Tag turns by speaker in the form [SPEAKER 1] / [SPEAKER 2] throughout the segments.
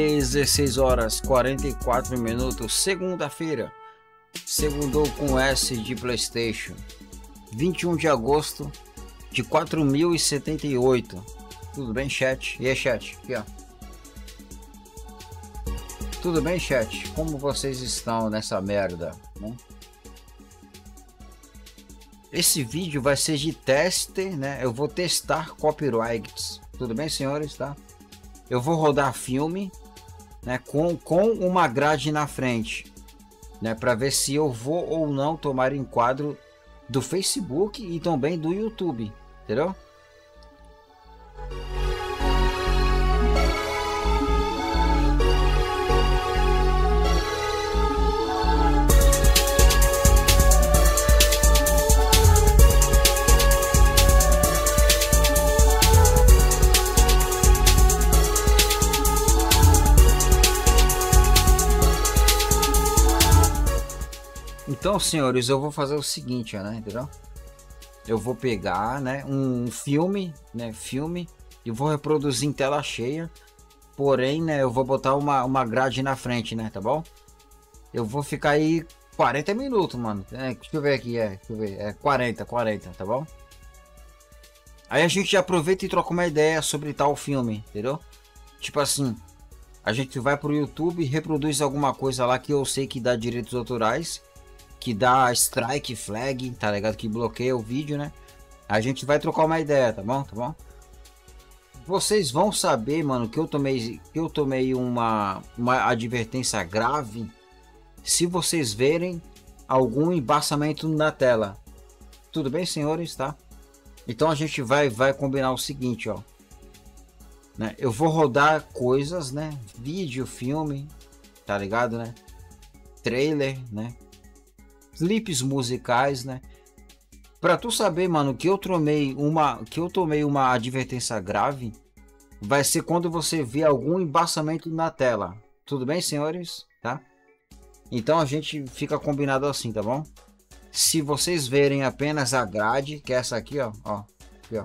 [SPEAKER 1] 16 horas 44 minutos, segunda-feira, segundou com S de PlayStation, 21 de agosto de 4078. Tudo bem, chat? E aí, chat? Aqui, ó. Tudo bem, chat? Como vocês estão nessa merda, né? Esse vídeo vai ser de teste, né? Eu vou testar copyrights. Tudo bem, senhores, tá? Eu vou rodar filme, né, com uma grade na frente, né, para ver se eu vou ou não tomar enquadro do Facebook e também do YouTube, entendeu? Então, senhores, eu vou fazer o seguinte, né, entendeu? Eu vou pegar, né, um filme, e vou reproduzir em tela cheia. Porém, né, eu vou botar uma grade na frente, né, tá bom? Eu vou ficar aí 40 minutos, mano. Deixa eu ver aqui, deixa eu ver, 40, tá bom? Aí a gente aproveita e troca uma ideia sobre tal filme, entendeu? Tipo assim, a gente vai pro YouTube e reproduz alguma coisa lá que eu sei que dá direitos autorais, que dá strike flag, tá ligado? Que bloqueia o vídeo, né? A gente vai trocar uma ideia, tá bom? Tá bom? Vocês vão saber, mano, que eu tomei uma advertência grave se vocês verem algum embaçamento na tela. Tudo bem, senhores, tá? Então a gente vai combinar o seguinte, ó, né? Eu vou rodar coisas, né? Vídeo, filme, tá ligado, né? Trailer, né? Clipes musicais, né? Pra tu saber, mano, que eu tomei uma advertência grave, vai ser quando você vê algum embaçamento na tela. Tudo bem, senhores? Tá? Então a gente fica combinado assim, tá bom? Se vocês verem apenas a grade, que é essa aqui, ó, aqui, ó.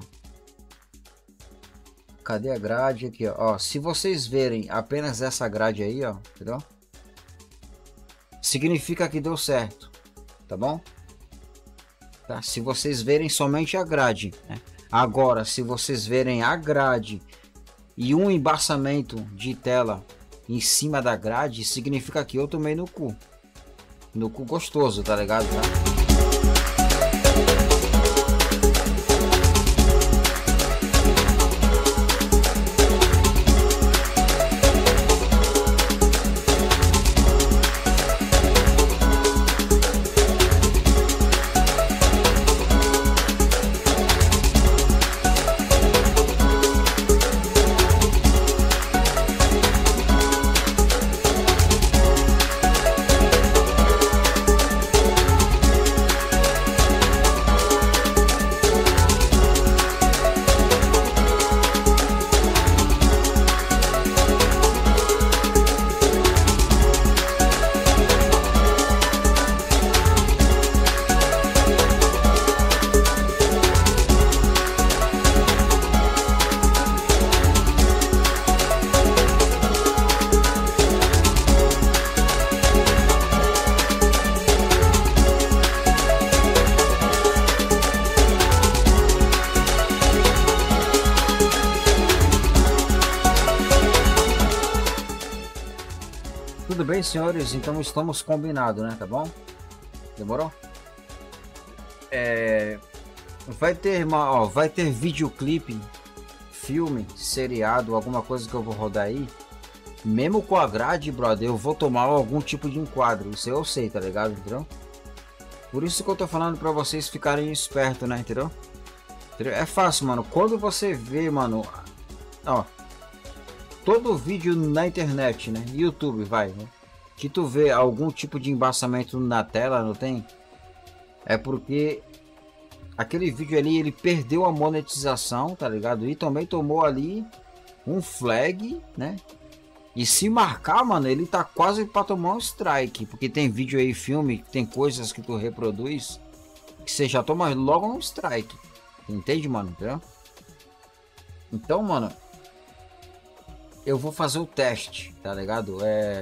[SPEAKER 1] Cadê a grade aqui, ó? Se vocês verem apenas essa grade aí, ó, entendeu? Significa que deu certo. Tá bom? Tá? Se vocês verem somente a grade, né? Agora, se vocês verem a grade e um embaçamento de tela em cima da grade, significa que eu tomei no cu. No cu gostoso, tá ligado? Tá? Tudo bem, senhores? Então estamos combinados, né? Tá bom? Demorou? Vai ter videoclipe, filme, seriado, alguma coisa que eu vou rodar aí. Mesmo com a grade, brother, eu vou tomar algum tipo de enquadro. Isso eu sei, tá ligado? Entendeu? Por isso que eu tô falando pra vocês ficarem espertos, né? Entendeu? É fácil, mano. Quando você vê, mano, ó, todo vídeo na internet, né? YouTube, né? Que tu vê algum tipo de embaçamento na tela, não tem? É porque aquele vídeo ali, ele perdeu a monetização, tá ligado? E também tomou ali um flag, né? E se marcar, mano, ele tá quase pra tomar um strike. Porque tem vídeo aí, filme, tem coisas que tu reproduz que você já toma logo um strike. Entende, mano? Entendeu? Então, mano, eu vou fazer o teste, tá ligado?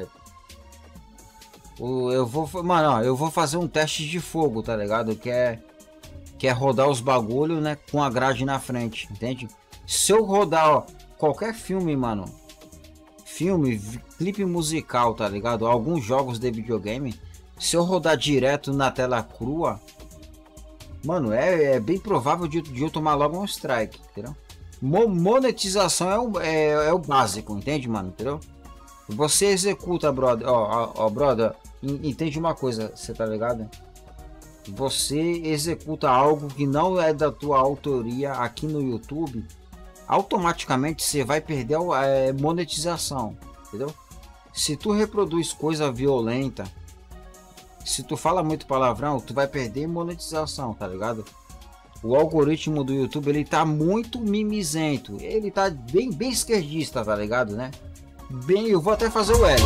[SPEAKER 1] Mano, ó, eu vou fazer um teste de fogo, tá ligado? Que é rodar os bagulho, né, com a grade na frente, entende? Se eu rodar, ó, qualquer filme, mano, clipe musical, tá ligado? Alguns jogos de videogame, se eu rodar direto na tela crua, mano, é bem provável de eu tomar logo um strike, entendeu? Monetização é o básico, entende, mano? Entendeu? Você executa, brother, ó, brother, entende uma coisa, você tá ligado? Você executa algo que não é da tua autoria aqui no YouTube, automaticamente você vai perder a monetização, entendeu? Se tu reproduz coisa violenta, se tu fala muito palavrão, tu vai perder monetização, tá ligado? O algoritmo do YouTube, ele tá muito mimizento, ele tá bem esquerdista, tá ligado, né? Eu vou até fazer o L.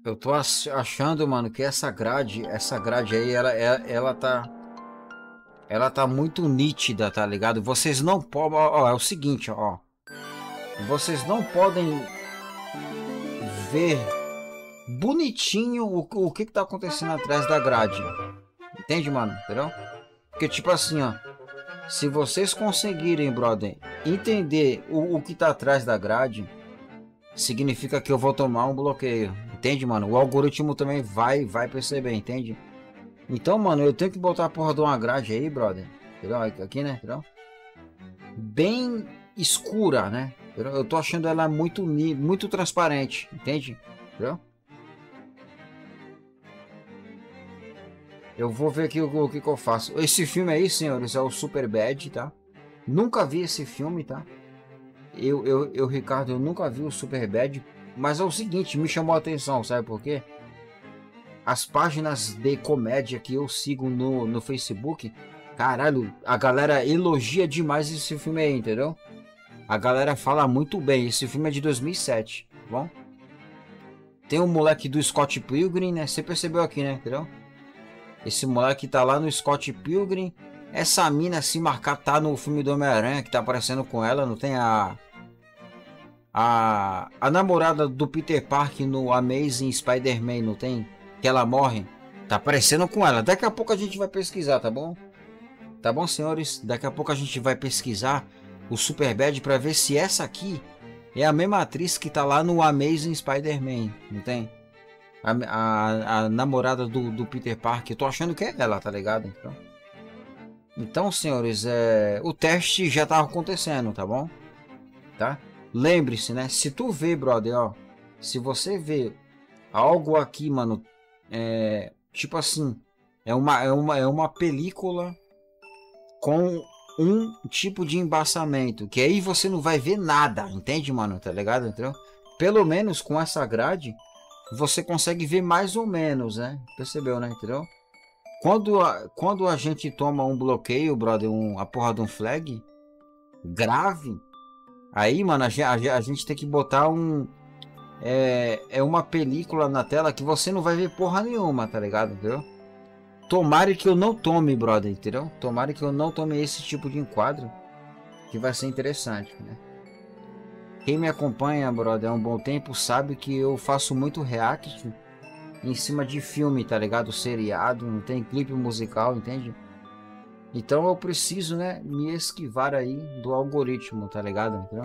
[SPEAKER 1] Eu tô achando, mano, que essa grade aí, ela tá muito nítida, tá ligado? Vocês não podem, ó, é o seguinte, ó, vocês não podem ver bonitinho o que tá acontecendo atrás da grade. Entende, mano? Entendeu? Porque, tipo assim, ó, se vocês conseguirem, brother, entender o que tá atrás da grade, significa que eu vou tomar um bloqueio. Entende, mano? O algoritmo também vai perceber, entende? Então, mano, eu tenho que botar a porra de uma grade aí, brother. Entendeu? Aqui, né? Entendeu? Bem escura, né? Entendeu? Eu tô achando ela muito transparente, entende? Entendeu? Eu vou ver aqui o que eu faço. Esse filme aí, senhores, é o Superbad, tá? Nunca vi esse filme, tá? Ricardo, eu nunca vi o Superbad. Mas é o seguinte, me chamou a atenção, sabe por quê? As páginas de comédia que eu sigo no Facebook, caralho, a galera elogia demais esse filme aí, entendeu? A galera fala muito bem. Esse filme é de 2007, tá bom? Tem um moleque do Scott Pilgrim, né? Você percebeu aqui, né? Entendeu? Esse moleque tá lá no Scott Pilgrim. Essa mina se marcar tá no filme do Homem-Aranha, que tá aparecendo com ela. Não tem a namorada do Peter Parker no Amazing Spider-Man, não tem? Que ela morre. Tá aparecendo com ela. Daqui a pouco a gente vai pesquisar, tá bom? Tá bom, senhores? Daqui a pouco a gente vai pesquisar o Superbad para ver se essa aqui é a mesma atriz que tá lá no Amazing Spider-Man, não tem? A namorada do Peter Parker. Eu tô achando que é ela, tá ligado? Então, senhores, o teste já tá acontecendo, tá bom? Tá? Lembre-se, né? Se tu vê, brother, ó, se você vê algo aqui, mano, tipo assim, é uma película com um tipo de embaçamento, que aí você não vai ver nada, entende, mano? Tá ligado? Entendeu? Pelo menos com essa grade, você consegue ver mais ou menos, né? Percebeu, né? Entendeu? Quando a gente toma um bloqueio, brother, a porra de um flag grave, aí, mano, a gente tem que botar uma película na tela que você não vai ver porra nenhuma, tá ligado? Entendeu? Tomara que eu não tome, brother, entendeu? Tomara que eu não tome esse tipo de enquadro, que vai ser interessante, né? Quem me acompanha, brother, há um bom tempo sabe que eu faço muito react em cima de filme, tá ligado? Seriado, não tem clipe musical, entende? Então eu preciso, né, me esquivar aí do algoritmo, tá ligado? Entendeu?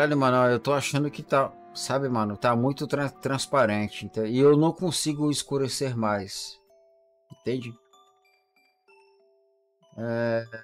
[SPEAKER 1] Caralho, mano, eu tô achando que tá, sabe, mano, tá muito transparente, e eu não consigo escurecer mais, entende? É,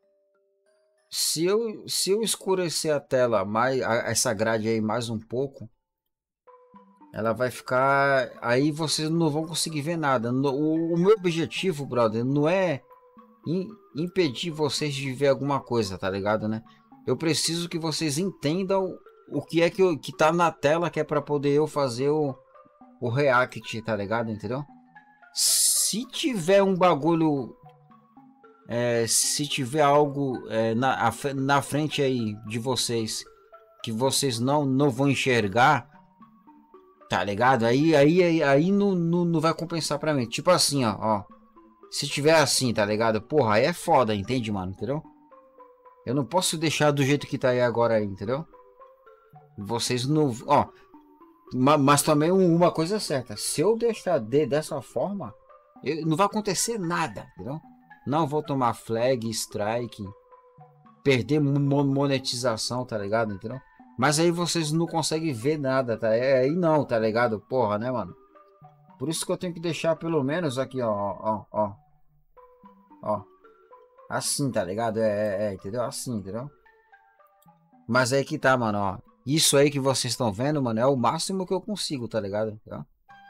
[SPEAKER 1] se eu escurecer a tela mais, essa grade aí mais um pouco, ela vai ficar, aí vocês não vão conseguir ver nada. O meu objetivo, brother, não é impedir vocês de ver alguma coisa, tá ligado, né? Eu preciso que vocês entendam o que é que tá na tela, que é para poder eu fazer o react, tá ligado, entendeu? Se tiver um bagulho, se tiver algo na frente aí de vocês que vocês não vão enxergar, tá ligado? Aí não vai compensar pra mim. Tipo assim, ó. Se tiver assim, tá ligado? Porra, aí é foda, entende, mano? Entendeu? Eu não posso deixar do jeito que tá aí agora aí, entendeu? Vocês não... Ó, mas também uma coisa é certa. Se eu deixar dessa forma, não vai acontecer nada, entendeu? Não vou tomar flag, strike, perder monetização, tá ligado? Entendeu? Mas aí vocês não conseguem ver nada, tá? Aí não, tá ligado? Porra, né, mano? Por isso que eu tenho que deixar pelo menos aqui, ó. Assim, tá ligado? Entendeu? Assim, entendeu? Mas aí que tá, mano, ó. Isso aí que vocês estão vendo, mano, é o máximo que eu consigo, tá ligado? Tá?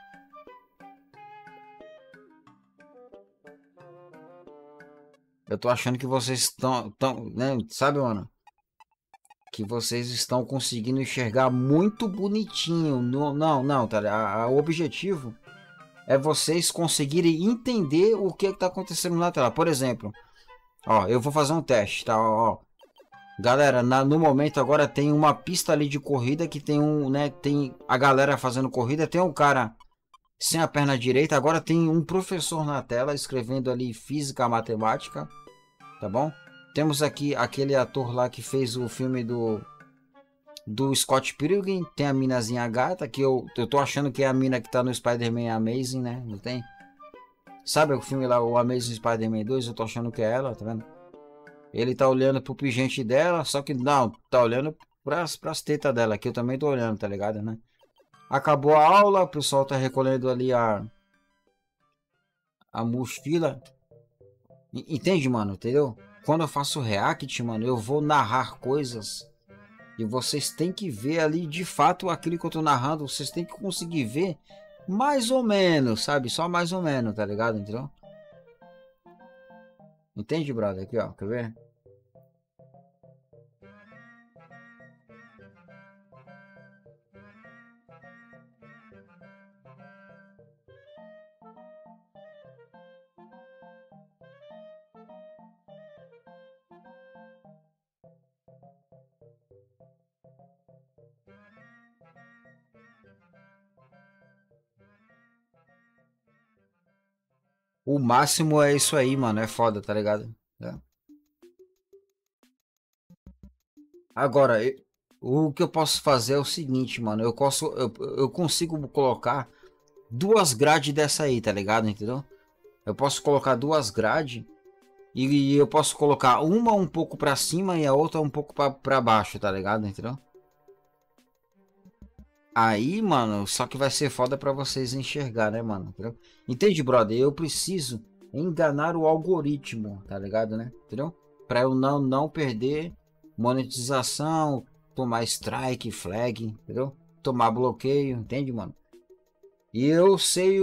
[SPEAKER 1] Eu tô achando que vocês estão, né? Sabe, mano? Que vocês estão conseguindo enxergar muito bonitinho. Não, tá ligado? O objetivo é vocês conseguirem entender o que tá acontecendo na tela. Por exemplo, ó, eu vou fazer um teste, tá? Ó, galera, no momento agora tem uma pista ali de corrida que tem tem a galera fazendo corrida, tem um cara sem a perna direita, agora tem um professor na tela escrevendo ali física, matemática, tá bom? Temos aqui aquele ator lá que fez o filme do Scott Pilgrim, tem a minazinha gata, que eu tô achando que é a mina que tá no Spider-Man Amazing, né? Não tem? Sabe o filme lá, o Amazing Spider-Man 2? Eu tô achando que é ela, tá vendo? Ele tá olhando pro pingente dela, só que não, tá olhando pras tetas dela, que eu também tô olhando, tá ligado, né? Acabou a aula, o pessoal tá recolhendo ali a mochila. Entende, mano? Entendeu? Quando eu faço react, mano, eu vou narrar coisas e vocês têm que ver ali de fato aquilo que eu tô narrando. Vocês têm que conseguir ver mais ou menos, sabe? Só mais ou menos, tá ligado? Entendeu? Entende, brother? Aqui, ó. Quer ver? O máximo é isso aí, mano. É foda, tá ligado? É. Agora, o que eu posso fazer é o seguinte, mano. Eu consigo colocar duas grades dessa aí, tá ligado? Entendeu? Eu posso colocar duas grades e eu posso colocar uma um pouco pra cima e a outra um pouco pra baixo, tá ligado? Entendeu? Aí, mano, só que vai ser foda pra vocês enxergar, né, mano? Entendeu? Entende, brother? Eu preciso enganar o algoritmo, tá ligado, né? Entendeu? Pra eu não perder monetização, tomar strike, flag, entendeu? Tomar bloqueio, entende, mano? E eu sei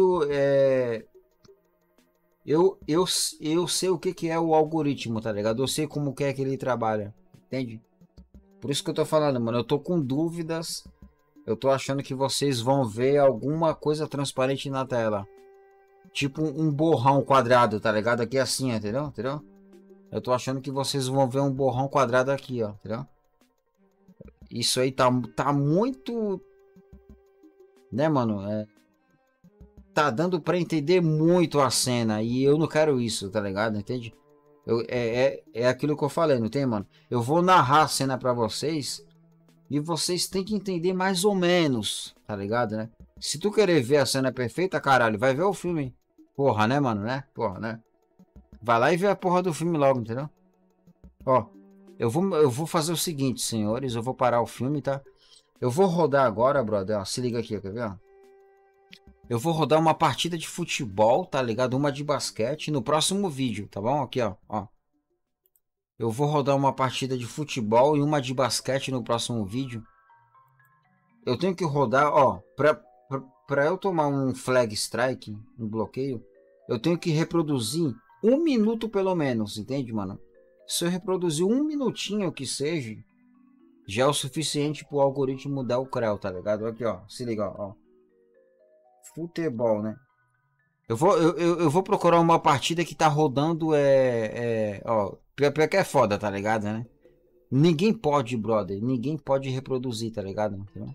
[SPEAKER 1] eu sei o que é o algoritmo, tá ligado? Eu sei como que é que ele trabalha, entende? Por isso que eu tô falando, mano, eu tô com dúvidas. Eu tô achando que vocês vão ver alguma coisa transparente na tela. Tipo um borrão quadrado, tá ligado? Aqui assim, entendeu? Entendeu? Eu tô achando que vocês vão ver um borrão quadrado aqui, ó, entendeu? Isso aí tá muito, né, mano? Tá dando pra entender muito a cena e eu não quero isso, tá ligado? Entende? É aquilo que eu falei, não tem, mano? Eu vou narrar a cena pra vocês e vocês têm que entender mais ou menos, tá ligado, né? Se tu querer ver a cena perfeita, caralho, vai ver o filme. Porra, né, mano, né? Porra, né? Vai lá e vê a porra do filme logo, entendeu? Ó, Eu vou fazer o seguinte, senhores. Eu vou parar o filme, tá? Eu vou rodar agora, brother. Ó, se liga aqui, quer ver? Ó? Eu vou rodar uma partida de futebol, tá ligado? Uma de basquete no próximo vídeo, tá bom? Aqui, ó. Ó. Eu vou rodar uma partida de futebol e uma de basquete no próximo vídeo. Eu tenho que rodar, ó. Pra eu tomar um flag strike, um bloqueio, eu tenho que reproduzir 1 minuto pelo menos, entende, mano? Se eu reproduzir 1 minutinho que seja, já é o suficiente pro algoritmo dar o creu, tá ligado? Aqui, ó. Se liga, ó. Futebol, né? Eu vou procurar uma partida que tá rodando, ó. Pior que é foda, tá ligado, né? Ninguém pode, brother. Ninguém pode reproduzir, tá ligado? Entendeu?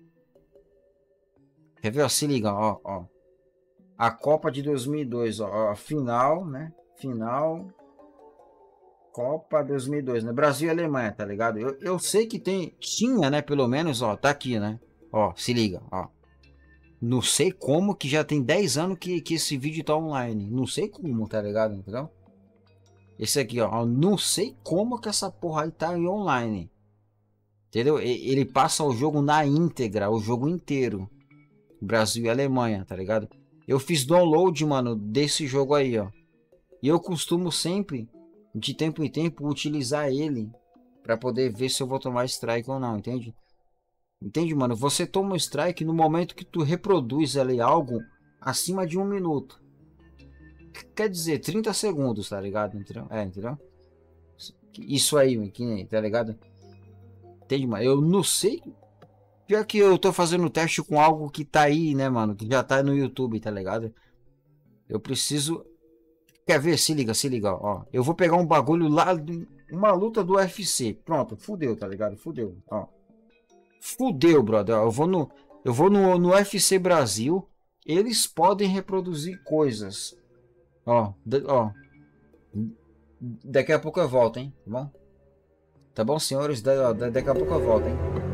[SPEAKER 1] Quer ver, ó? Se liga, ó, ó. A Copa de 2002, ó. A final, né? Final. Copa 2002, né? Brasil e Alemanha, tá ligado? Eu sei que tinha, né? Pelo menos, ó. Tá aqui, né? Ó, se liga, ó. Não sei como que já tem 10 anos que esse vídeo tá online. Não sei como, tá ligado? Entendeu? Esse aqui, ó. Não sei como que essa porra aí tá em online. Entendeu? Ele passa o jogo na íntegra, o jogo inteiro. Brasil e Alemanha, tá ligado? Eu fiz download, mano, desse jogo aí, ó. E eu costumo sempre, de tempo em tempo, utilizar ele pra poder ver se eu vou tomar strike ou não, entende? Entende, mano? Você toma um strike no momento que tu reproduz ali algo acima de 1 minuto. Quer dizer, 30 segundos, tá ligado? Entendeu? Entendeu? Isso aí, tá ligado? Entende, mano? Eu não sei. Pior que eu tô fazendo teste com algo que tá aí, né, mano? Que já tá no YouTube, tá ligado? Eu preciso. Quer ver? Se liga, ó. Eu vou pegar um bagulho lá, uma luta do UFC. Pronto, fudeu, tá ligado? Fudeu, ó. Fudeu, brother. Ó, eu vou no UFC Brasil. Eles podem reproduzir coisas. Ó, ó. Daqui a pouco eu volto, hein? Tá bom? Tá bom, senhores? Daqui a pouco eu volto, hein?